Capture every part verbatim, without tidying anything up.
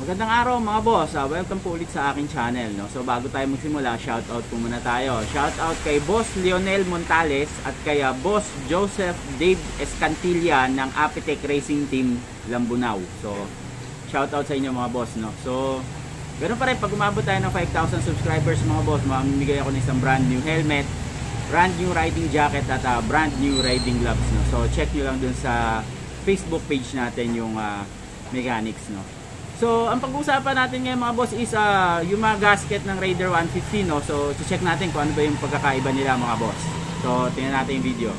Magandang araw mga boss, uh, welcome po ulit sa aking channel, no? So bago tayo magsimula, shoutout po muna tayo. Shoutout kay Boss Lionel Montales at kay uh, Boss Joseph Dave Escantilla ng Apitec Racing Team Lambunao. So shoutout sa inyo mga boss, no? So ganoon pa rin, pag umabot tayo ng five thousand subscribers mga boss, mamimigay ako ng isang brand new helmet, brand new riding jacket at uh, brand new riding gloves, no? So check nyo lang dun sa Facebook page natin yung uh, mechanics, no? So, ang pag-uusapan natin ngayon mga boss is uh, yung mga gasket ng Raider one fifty, no? So, check natin kung ano ba yung pagkakaiba nila mga boss. So, tingnan natin yung video.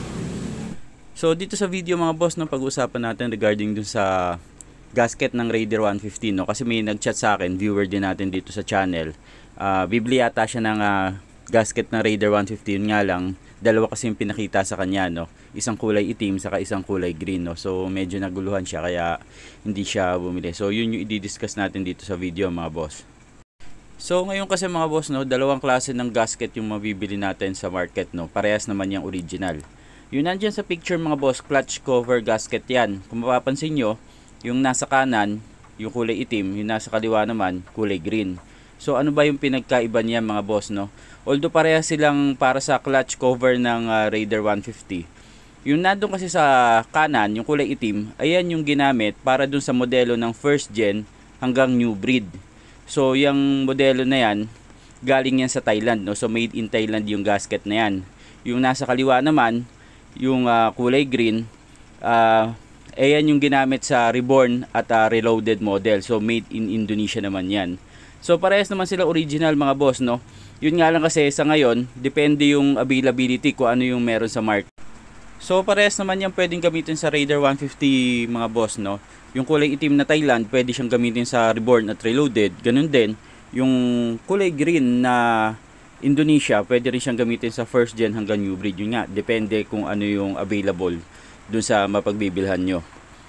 So, dito sa video mga boss, no, pag-uusapan natin regarding dun sa gasket ng Raider one fifty, no? Kasi may nag-chat sa akin, viewer din natin dito sa channel. Uh, bibili ata siya ng uh, gasket ng Raider one fifty, yun nga lang, dalawa kasi yung pinakita sa kanya, no? Isang kulay itim saka isang kulay green, no? So medyo naguluhan siya kaya hindi siya bumili. So yun yung i-discuss natin dito sa video mga boss. So ngayon kasi mga boss, no, dalawang klase ng gasket yung mabibili natin sa market, no? Parehas naman yung original. Yung nandiyan sa picture mga boss, clutch cover gasket yan. Kung mapapansin nyo, yung nasa kanan yung kulay itim, yung nasa kaliwa naman kulay green. So ano ba yung pinagkaiba niya mga boss, no? Although parehas silang para sa clutch cover ng uh, Raider one fifty. Yung nandun kasi sa kanan, yung kulay itim, ayan yung ginamit para dun sa modelo ng first gen hanggang new breed. So yung modelo na yan, galing yan sa Thailand, no? So made in Thailand yung gasket na yan. Yung nasa kaliwa naman, yung uh, kulay green, uh, ayan yung ginamit sa reborn at uh, reloaded model. So made in Indonesia naman yan. So parehas naman sila original mga boss, no? Yun nga lang kasi sa ngayon, depende yung availability kung ano yung meron sa market. So parehas naman yan pwedeng gamitin sa Raider one fifty mga boss, no? Yung kulay itim na Thailand, pwede siyang gamitin sa reborn at reloaded. Ganun din, yung kulay green na Indonesia, pwede rin siyang gamitin sa first gen hanggang new breed. Yun nga, depende kung ano yung available dun sa mapagbibilhan nyo.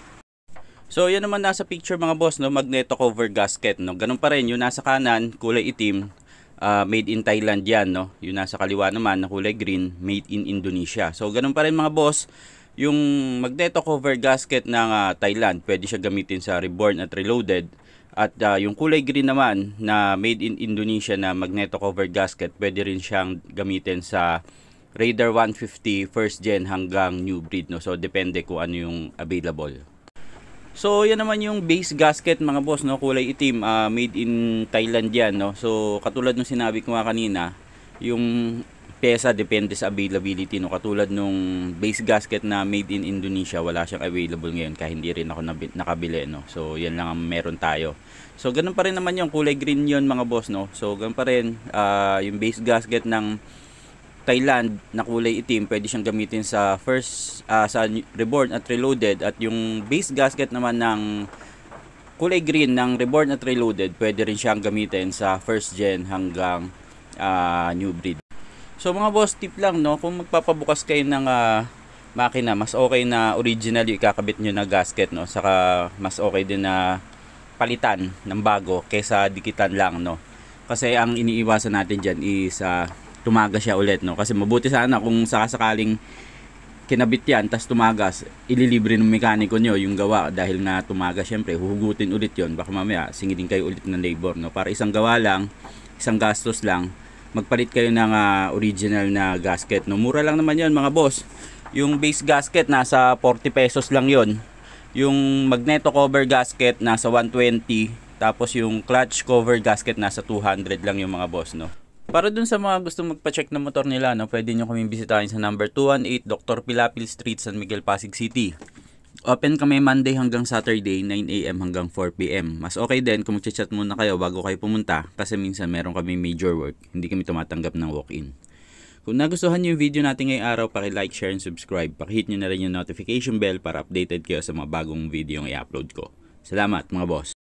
So yan naman nasa picture mga boss, no, magneto cover gasket, no. Ganun pa rin, yung nasa kanan kulay itim, uh, made in Thailand yan, no. Yung nasa kaliwa naman na kulay green, made in Indonesia. So ganun pa rin mga boss, yung magneto cover gasket ng uh, Thailand, pwede siya gamitin sa reborn at reloaded. At uh, yung kulay green naman na made in Indonesia na magneto cover gasket, pwede rin siyang gamitin sa Raider one fifty first gen hanggang new breed, no. So depende kung ano yung available. So yan naman yung base gasket mga boss, no, kulay itim, uh, made in Thailand yan, no. So katulad nung sinabi ko nga kanina, yung pyesa depende sa availability, no. Katulad nung base gasket na made in Indonesia, wala siyang available ngayon kaya hindi rin ako nakabili, no. So yan lang ang meron tayo. So ganun pa rin naman yung kulay green yon mga boss, no. So ganun pa rin, uh, yung base gasket ng Thailand na kulay itim, pwede siyang gamitin sa first uh, sa reborn at reloaded. At yung base gasket naman ng kulay green ng reborn at reloaded, pwede rin siyang gamitin sa first gen hanggang uh, new breed. So mga boss, tip lang, no, kung magpapabukas kayo ng uh, makina, mas okay na original yung ikakabit nyo na gasket, no. Saka mas okay din na palitan ng bago kaysa dikitan lang, no. Kasi ang iniiwasan natin dyan is uh, tumagas siya ulit, no. Kasi mabuti sana kung sakasakaling kinabit yan tas tumagas, ililibre ng mekaniko nyo yung gawa. Dahil nga tumagas, syempre huhugutin ulit yon, baka mamaya singilin kayo ulit ng labor, no. Para isang gawa lang, isang gastos lang, magpalit kayo ng uh, original na gasket, no. Mura lang naman yon mga boss. Yung base gasket nasa forty pesos lang yon. Yung magneto cover gasket nasa one twenty, tapos yung clutch cover gasket nasa two hundred lang yung mga boss, no. Para dun sa mga gustong magpa-check ng motor nila, no, pwede nyo kaming bisitahin sa number two one eight Doctor Pilapil Street, San Miguel, Pasig City. Open kami Monday hanggang Saturday, nine A M hanggang four P M Mas okay din kung mag-chat muna kayo bago kayo pumunta kasi minsan meron kami major work, hindi kami tumatanggap ng walk-in. Kung nagustuhan nyo yung video natin ngayong araw, paki-like, share, and subscribe. Paki-hit nyo na rin yung notification bell para updated kayo sa mga bagong video yung i-upload ko. Salamat mga boss!